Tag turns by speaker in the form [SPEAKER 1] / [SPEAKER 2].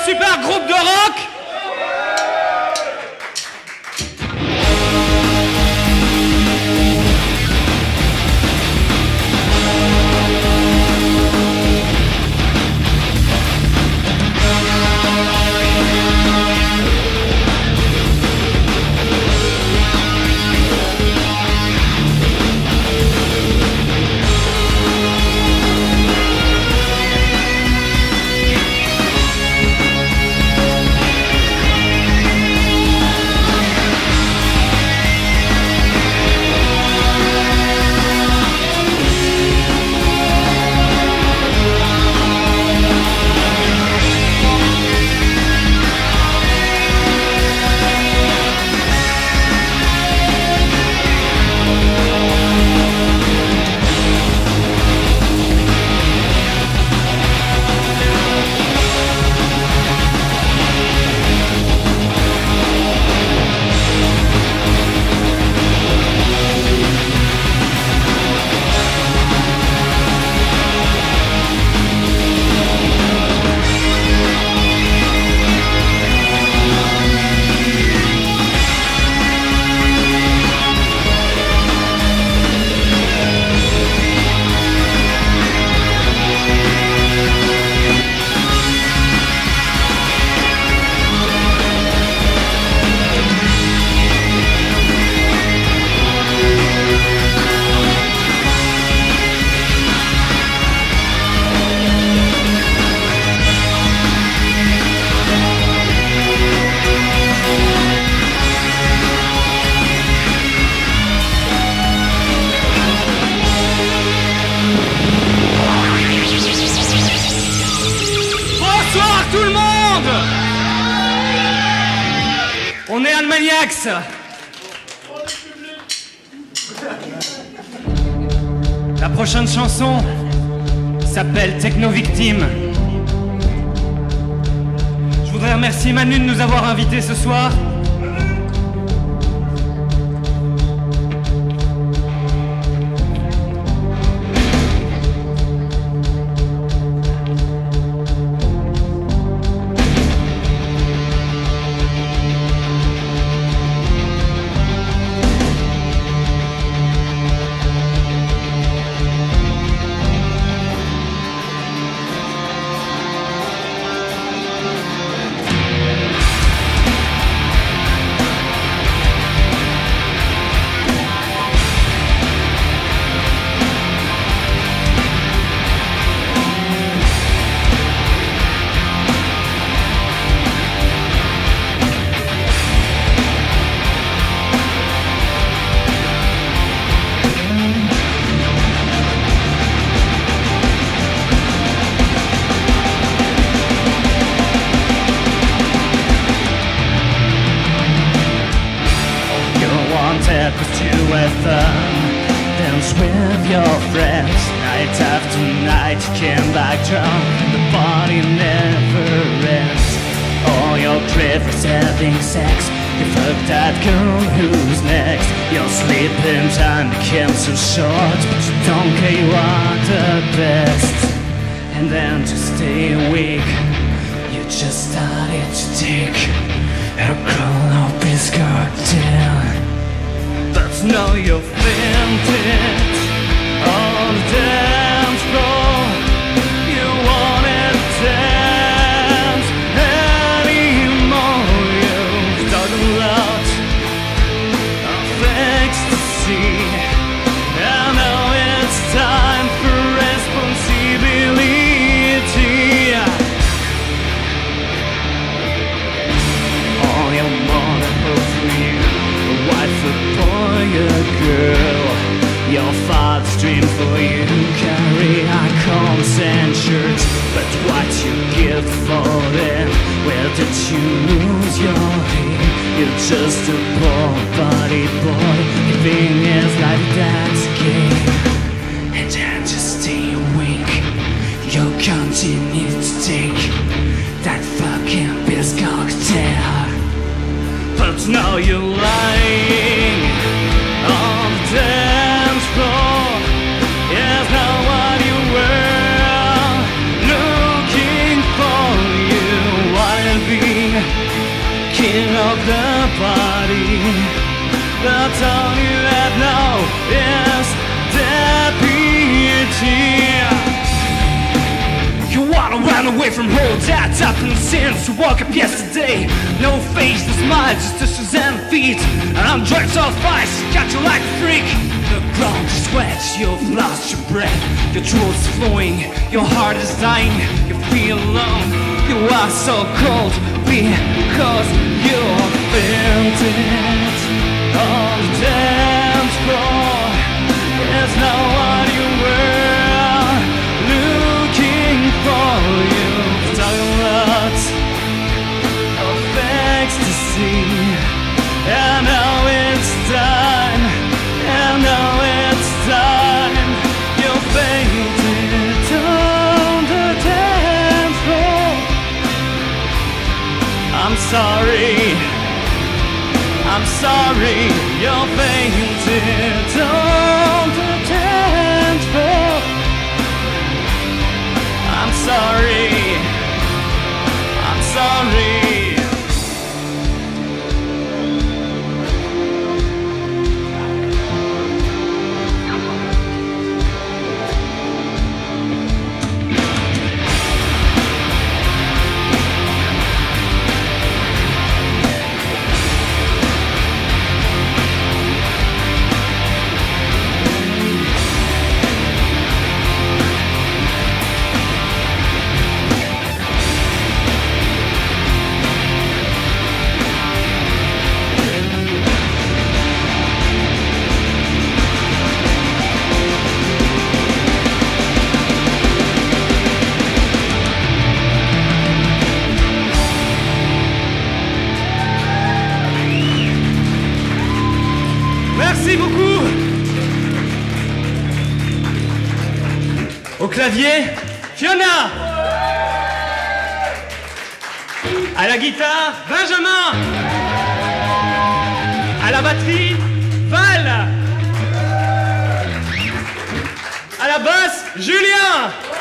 [SPEAKER 1] super groupe de rock. Bonsoir tout le monde. On est Animaniacs. La prochaine chanson s'appelle Techno Victime. Je voudrais remercier Manu de nous avoir invités ce soir.
[SPEAKER 2] Cause you have fun, dance with your friends. Night after night, you came back drunk. The party never ends. All your cravings having sex. You fuck that girl who's next. Your sleeping time became so short, but you don't care, you are the best. And then to stay awake, you just started to take a crawl up his cocktail. But now you've fainted on the dance floor. You wanna dance anymore. You've talked a lot of ecstasy, and now it's time for responsibility. All your mother for you, a wife, a boy, a girl. Your father's dream for you, carry icons and shirts. But what you give for them? Where did you lose your head? You're just a poor body boy, giving his life a dance game. And then just stay awake, you'll continue to take that fucking piss cocktail. But now you're lying on the dance floor. Yes, now what you were looking for. You, what body. They'll tell you that no is deputy. You wanna run away from home, tied up in sins. You woke up yesterday, no face, no smile, just dishes and feet. I'm drunk off ice, got you like a freak. The ground is wet, you've lost your breath. Your throat's flowing, your heart is dying. You feel alone, you are so cold because you're felt it on the dance floor. There's no one you were looking for. You've done a lot of ecstasy, and now it's done, and now it's done. You fainted on the dance floor. I'm sorry, I'm sorry, you fainted on the dance floor. I'm sorry, I'm sorry.
[SPEAKER 1] Merci beaucoup. Au clavier, Fiona. À la guitare, Benjamin. À la batterie, Val. À la basse, Julien.